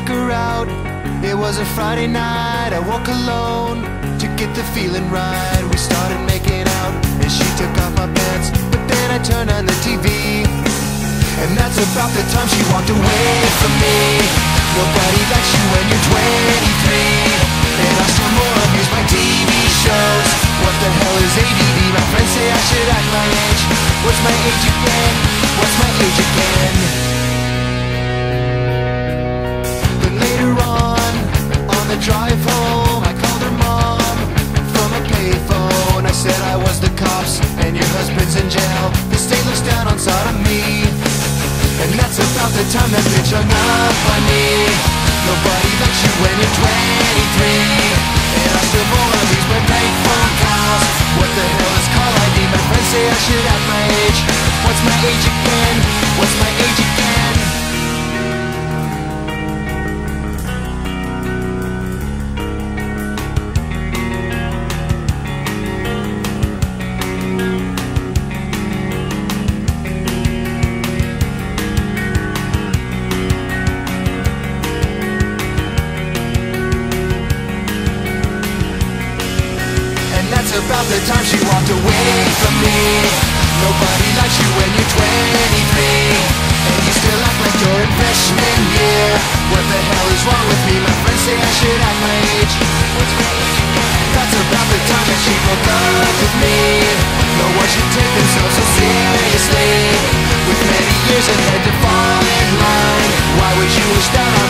her out. It was a Friday night, I woke alone to get the feeling right. We started making out and she took off my pants, but then I turned on the TV, and that's about the time she walked away from me. Nobody likes you when you're 23, and I still more abuse my TV shows. What the hell is ADD? My friends say I should act my age. What's my age again? What's my age again? But later on the drive home, I called her mom from a payphone. I said I was the cops and your husband's in jail. The state looks down on sodomy, and that's about the time that bitch hung up on me. Nobody likes you when you're 23, and I still more of these my bank phone calls. What the hell is call ID? My friends say I should act my age. What's my age again? What's my age again? About the time she walked away from me. Nobody likes you when you're 23, and you still act like you're in freshman year. What the hell is wrong with me? My friends say I should act my age. That's about the time that she broke up with me. No one should take themselves so seriously, with many years ahead to fall in line. Why would you wish down on